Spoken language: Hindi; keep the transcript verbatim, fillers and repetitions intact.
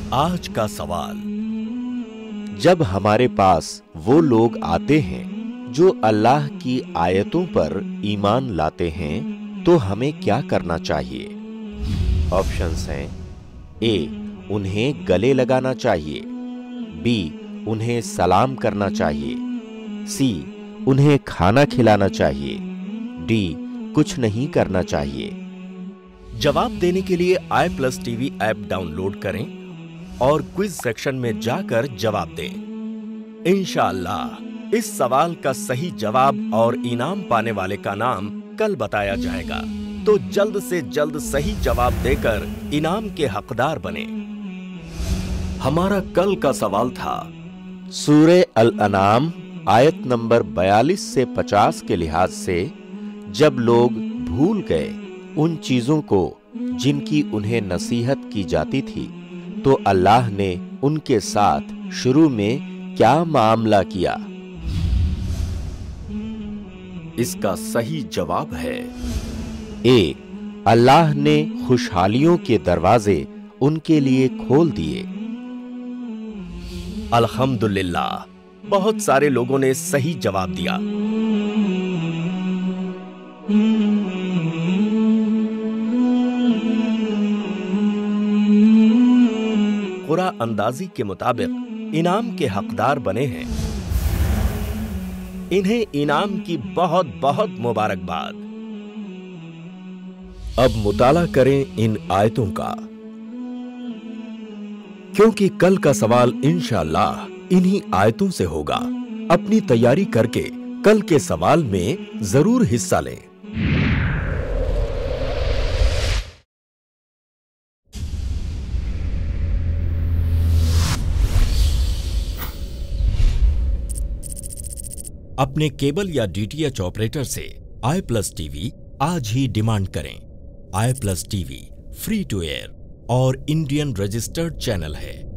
आज का सवाल। जब हमारे पास वो लोग आते हैं जो अल्लाह की आयतों पर ईमान लाते हैं तो हमें क्या करना चाहिए? ऑप्शंस हैं ए उन्हें गले लगाना चाहिए, बी उन्हें सलाम करना चाहिए, सी उन्हें खाना खिलाना चाहिए, डी कुछ नहीं करना चाहिए। जवाब देने के लिए I plus TV app download करें और क्विज सेक्शन में जाकर जवाब दें। इंशाअल्लाह इस सवाल का सही जवाब और इनाम पाने वाले का नाम कल बताया जाएगा, तो जल्द से जल्द सही जवाब देकर इनाम के हकदार बने। हमारा कल का सवाल था, सूरे अल-अनाम आयत नंबर बयालीस से पचास के लिहाज से जब लोग भूल गए उन चीजों को जिनकी उन्हें नसीहत की जाती थी तो अल्लाह ने उनके साथ शुरू में क्या मामला किया? इसका सही जवाब है ए अल्लाह ने खुशहालियों के दरवाजे उनके लिए खोल दिए। अल्हम्दुलिल्लाह, बहुत सारे लोगों ने सही जवाब दिया। कुरा अंदाजी के मुताबिक इनाम के हकदार बने हैं। इन्हें इनाम की बहुत बहुत मुबारकबाद। अब मुताला करें इन आयतों का, क्योंकि कल का सवाल इंशाअल्लाह इन्हीं आयतों से होगा। अपनी तैयारी करके कल के सवाल में जरूर हिस्सा लें। अपने केबल या डीटीएच ऑपरेटर से आई प्लस टीवी आज ही डिमांड करें। I plus TV free to air और इंडियन रजिस्टर्ड चैनल है।